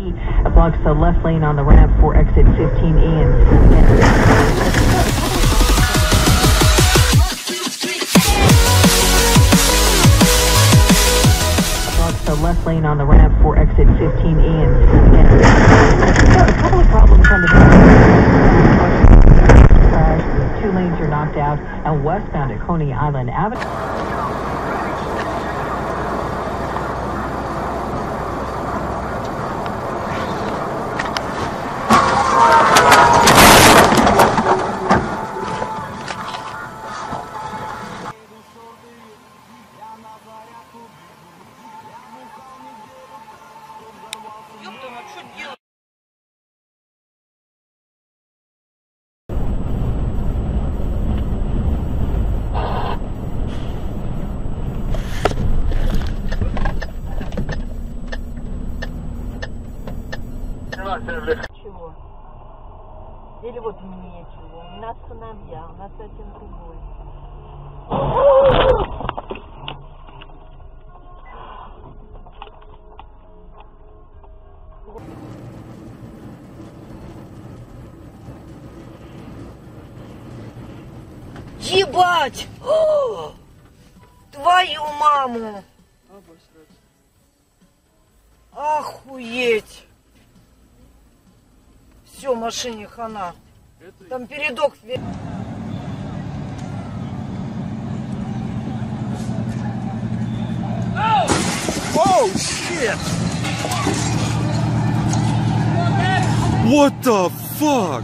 It blocks the left lane on the ramp for exit 15E and the left lane on the ramp for exit 15E and a couple of problems on the crash. 2 lanes are knocked out and westbound at Coney Island Avenue. Чего? Или вот мне чего? У нас сыновья, у нас совсем другое. Ебать! О! Твою маму! Охуеть! Все, машине хана. Там передок. Oh shit! What the fuck?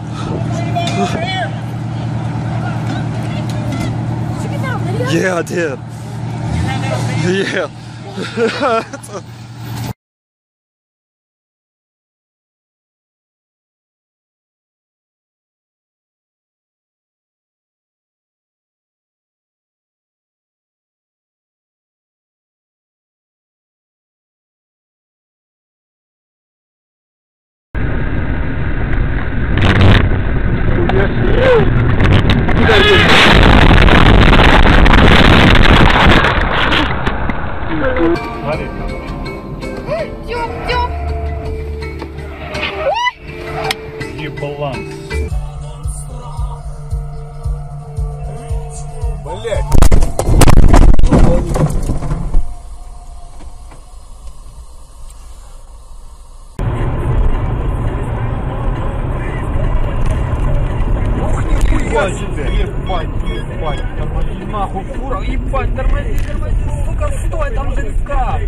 Yeah, I did. Yeah. Баланс. Блять. Ух, нихуя себе! Ебать, ебать, тормози нахуй, фура, ебать, тормози, сука, стой, там же скат!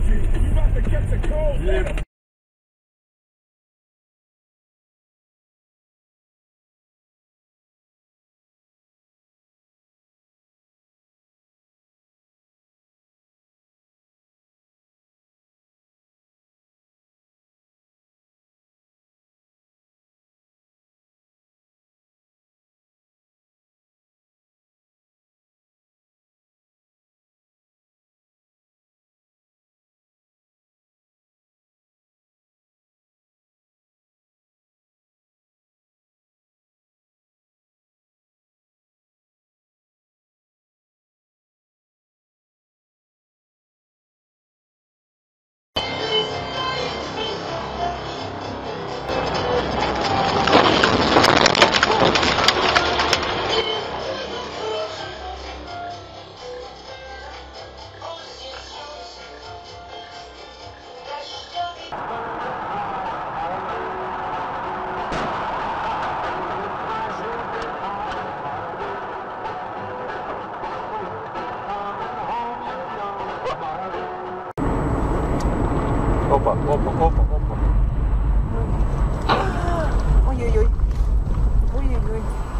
Опа, опа, опа, опа. Ой-ой-ой. Ой-ой-ой.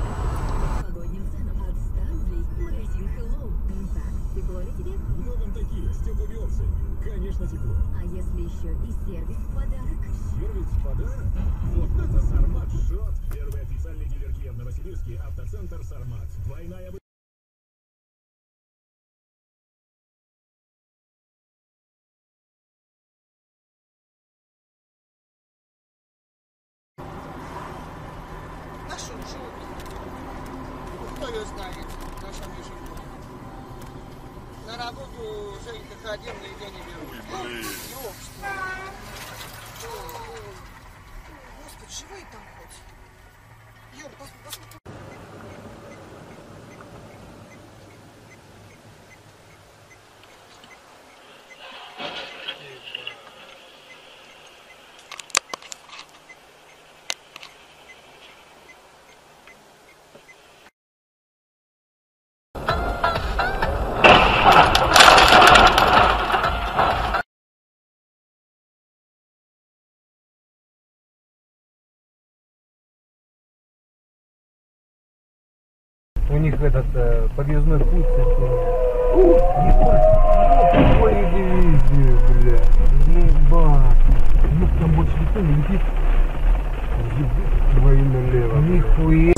В новом такие, с тепловерсией. Конечно, тепло. А если еще и сервис в подарок? Сервис в подарок? Вот это Сармат шот. Первый официальный дилер Kia в Новосибирске. Автоцентр Сармат. Двойная... Нашу живут. Кто ее знает в нашем ежегодном. На работу Женька ходил, но ее не берут. У них этот подъездной путь. Ой, дивизия, бля. Ебать. Ну там больше никто не летит. Твою налево. Нихуя.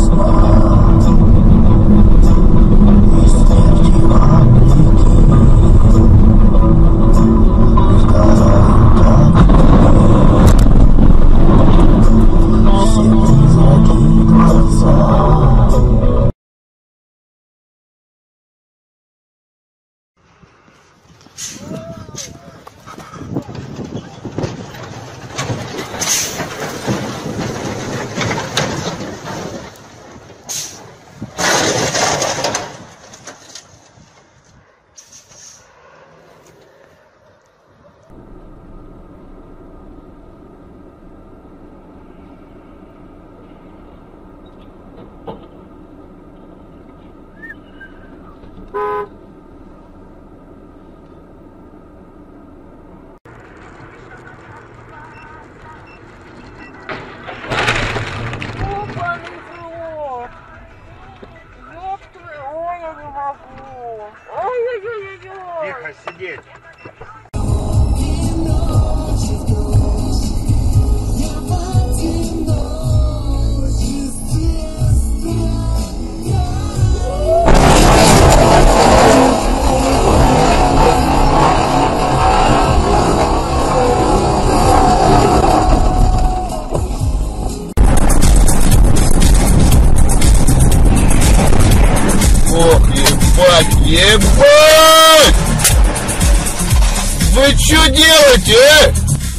Тихо сидеть. Ох, ебать, ебать! Вы что делаете, а?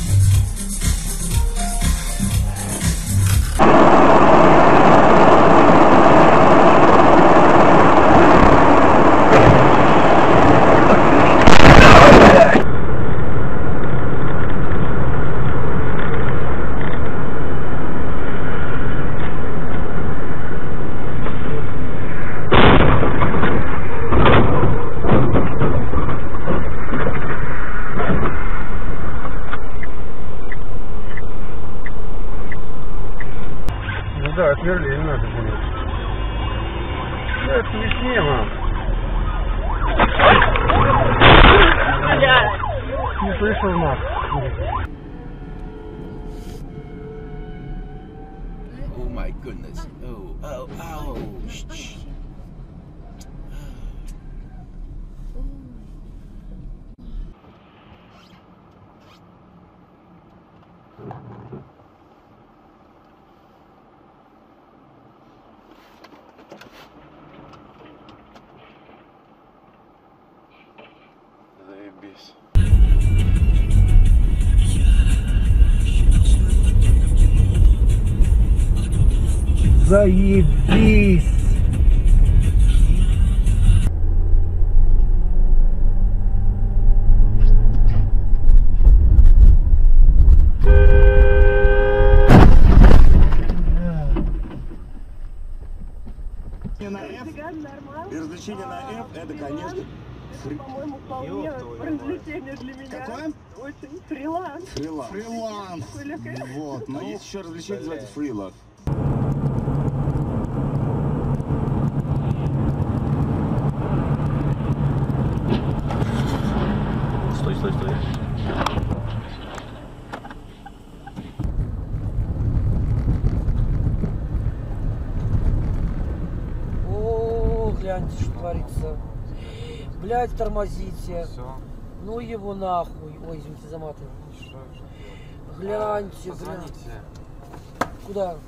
Да, отверли, не надо будет. Это смешнее, мам. Не слышал нас. Oh my goodness. Oh, ouch. Заебись. Заебись! И развлечение на F это, конечно, По-моему, вполне развлечение для меня. Какое? Очень фриланс. Фриланс. Вот. Но есть еще развлечение, называется фриланс. Стой. О, гляньте, что творится. Блядь, тормозите. Все. Ну его нахуй. Ой, извините, заматываю. Гляньте, гляньте. Куда?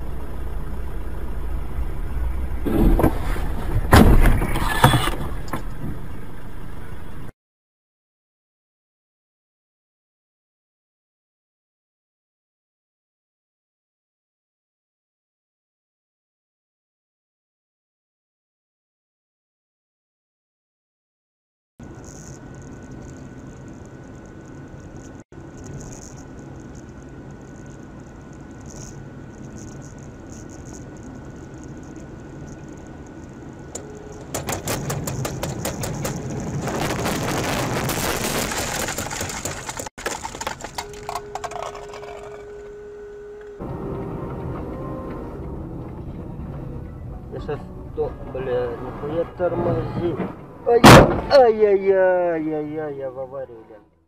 Я сейчас бля, нихуя тормози. Ай-яй-яй-яй-яй, я в аварию, блядь.